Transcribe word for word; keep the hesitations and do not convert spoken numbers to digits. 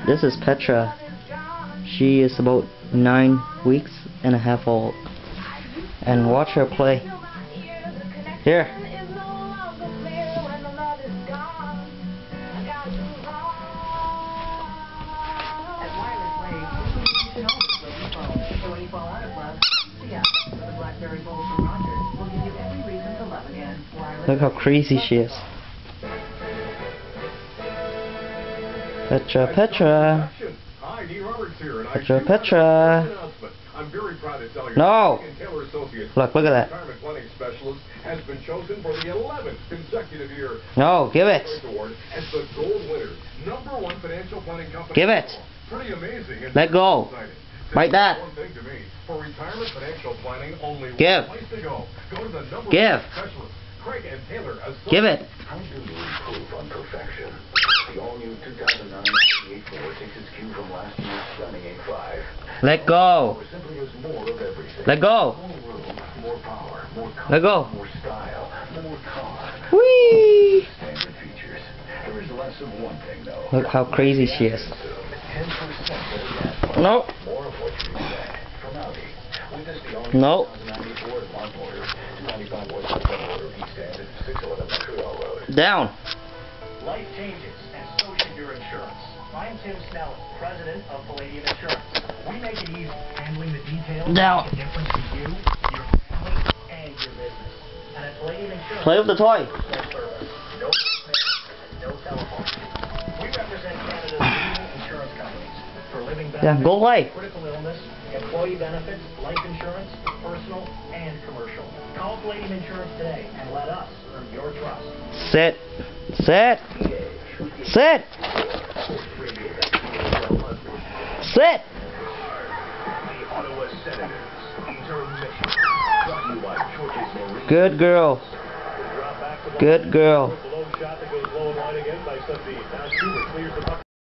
This is Petra. She is about nine weeks and a half old. And watch her play. Here. Look how crazy she is. Petra, Petra. Petra, Petra. No! Look, look at that. No, give it. Give it. Let go. Like that. Give. Give. Give it. Let go. Let go. Let go. Whee! Look how crazy she is. No. No. Down. Life changes, and so should your insurance. I'm Tim Snell, president of Palladium Insurance. We make it easy, handling the details Down. make a difference to you, your family, and your business. And at Palladium Insurance, Play with the toy. no service, no voicemail, no telephone. We represent Canada's leading insurance companies for living benefits, Yeah, go away. critical illness, employee benefits, life insurance, personal, and commercial. Call Palladium Insurance today and let us earn your trust. Sit. Sit. Sit. Sit. Good girl. Good girl.